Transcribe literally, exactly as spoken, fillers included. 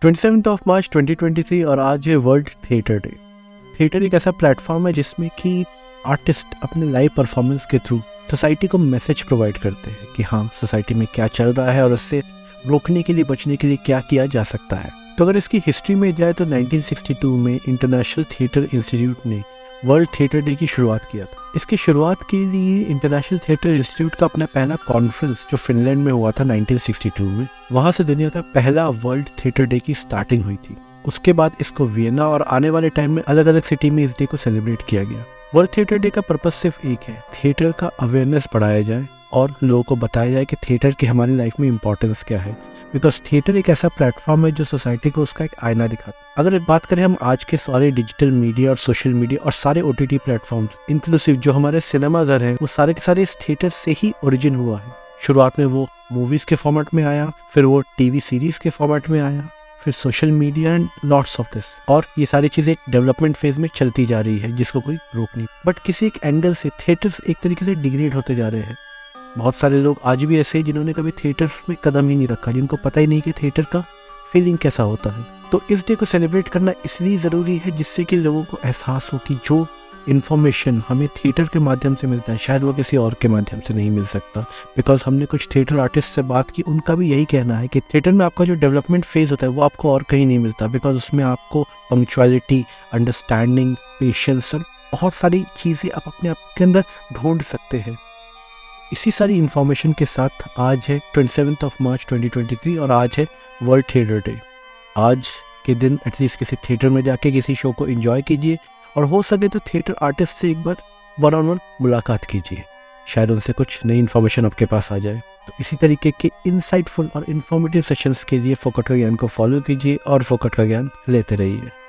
Twenty of March twenty twenty three और आज है वर्ल्ड थिएटर डे। थिएटर एक ऐसा प्लेटफॉर्म है जिसमें कि आर्टिस्ट अपने लाइव परफॉर्मेंस के थ्रू सोसाइटी को मैसेज प्रोवाइड करते हैं कि हाँ सोसाइटी में क्या चल रहा है और उससे रोकने के लिए बचने के लिए क्या किया जा सकता है। तो अगर इसकी हिस्ट्री में जाए तो नाइनटीन सिक्सटी टू में इंटरनेशनल थिएटर इंस्टीट्यूट ने वर्ल्ड थिएटर डे की शुरुआत किया था। इसकी शुरुआत के लिए इंटरनेशनल थिएटर इंस्टीट्यूट का अपना पहला कॉन्फ्रेंस जो फिनलैंड में हुआ था नाइनटीन सिक्सटी टू में, वहाँ से दुनिया का पहला वर्ल्ड थिएटर डे की स्टार्टिंग हुई थी। उसके बाद इसको वियना और आने वाले टाइम में अलग अलग सिटी में इस डे को सेलिब्रेट किया गया। वर्ल्ड थिएटर डे का पर्पस सिर्फ एक है, थिएटर का अवेयरनेस बढ़ाया जाए और लोगों को बताया जाए कि थिएटर की हमारी लाइफ में इंपॉर्टेंस क्या है। बिकॉज थिएटर एक ऐसा प्लेटफॉर्म है जो सोसाइटी को उसका एक आईना दिखाता है। अगर बात करें हम आज के सारे डिजिटल मीडिया और सोशल मीडिया और सारे ओटीटी प्लेटफॉर्म्स इंक्लूसिव जो हमारे सिनेमा घर हैं, वो सारे के सारे इस थिएटर से ही ओरिजिन हुआ है। शुरुआत में वो मूवीज के फॉर्मेट में आया, फिर वो टीवी सीरीज के फॉर्मेट में आया, फिर social media and lots of this, और ये सारी चीजें एक डेवलपमेंट फेज में चलती जा रही है जिसको कोई रोक नहीं। बट किसी एक एंगल से थिएटर्स एक तरीके से डिग्रेड होते जा रहे हैं। बहुत सारे लोग आज भी ऐसे हैं जिन्होंने कभी थिएटर में कदम ही नहीं रखा, जिनको पता ही नहीं कि थिएटर का फीलिंग कैसा होता है। तो इस डे को सेलिब्रेट करना इसलिए ज़रूरी है जिससे कि लोगों को एहसास हो कि जो इन्फॉर्मेशन हमें थिएटर के माध्यम से मिलता है शायद वो किसी और के माध्यम से नहीं मिल सकता। बिकॉज हमने कुछ थिएटर आर्टिस्ट से बात की, उनका भी यही कहना है कि थिएटर में आपका जो डेवलपमेंट फेज होता है वो आपको और कहीं नहीं मिलता। बिकॉज उसमें आपको पंक्चुअलिटी, अंडरस्टैंडिंग, पेशेंस और बहुत सारी चीज़ें आप अपने आप के अंदर ढूंढ सकते हैं। इसी सारी इन्फॉर्मेशन के साथ आज है twenty of March twenty twenty three और आज है वर्ल्ड थिएटर डे। आज के दिन एटलीस्ट किसी थिएटर में जाके किसी शो को एंजॉय कीजिए और हो सके तो थिएटर आर्टिस्ट से एक बार वन ऑन वन मुलाकात कीजिए, शायद उनसे कुछ नई इन्फॉर्मेशन आपके पास आ जाए। तो इसी तरीके के इंसाइटफुल और इन्फॉर्मेटिव सेशंस के लिए फोकट का ज्ञान को फॉलो कीजिए और फोकट का ज्ञान लेते रहिए।